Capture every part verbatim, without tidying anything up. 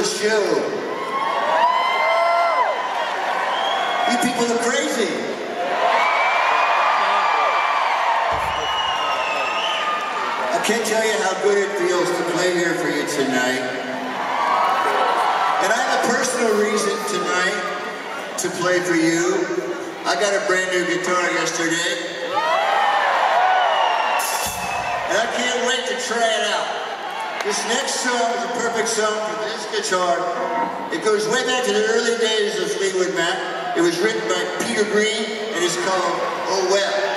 show. You people are crazy. I can't tell you how good it feels to play here for you tonight. And I have a personal reason tonight to play for you. I got a brand new guitar yesterday. And I can't wait to try it out. This next song is a perfect song for this guitar. It goes way back to the early days of Fleetwood Mac. It was written by Peter Green, and it's called Oh Well.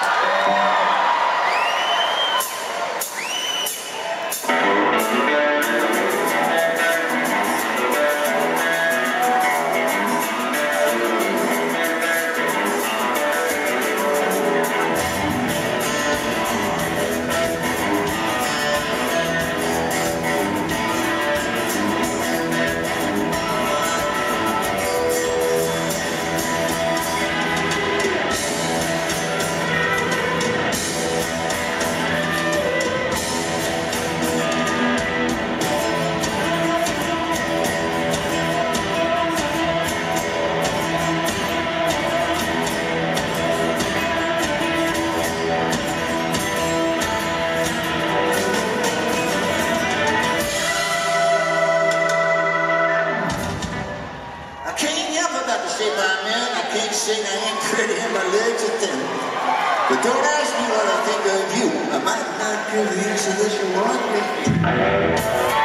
I can't sing, I ain't pretty, and my legs are thin. But don't ask me what I think of you. I might not give the answer that you want me.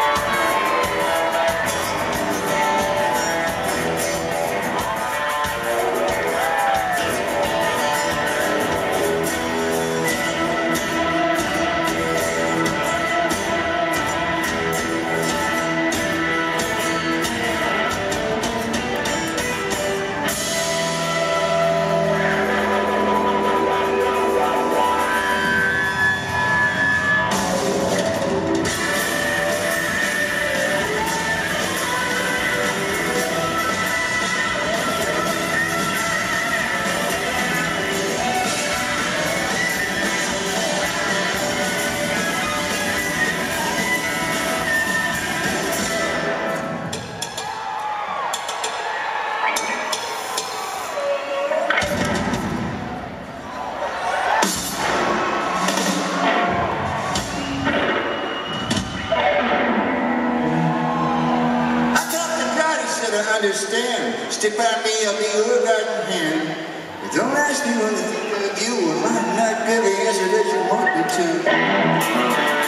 Understand, stick by me, I'll be your guiding hand. But don't ask me what I think of you, I might not give the answer that you want me to.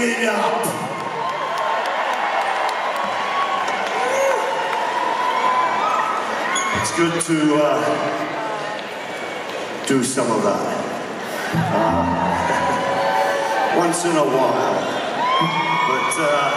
it up. It's good to uh, do some of that. Uh, once in a while. But uh,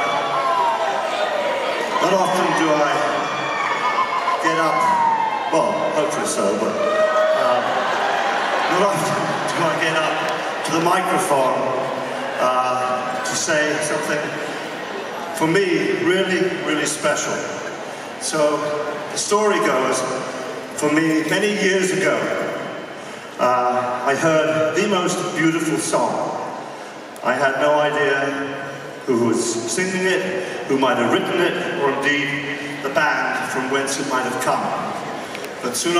not often do I get up, well, hopefully so, but uh, not often do I get up to the microphone uh, to say something, for me, really, really special. So, the story goes, for me, many years ago, uh, I heard the most beautiful song. I had no idea who was singing it, who might have written it, or indeed the band from whence it might have come. But soon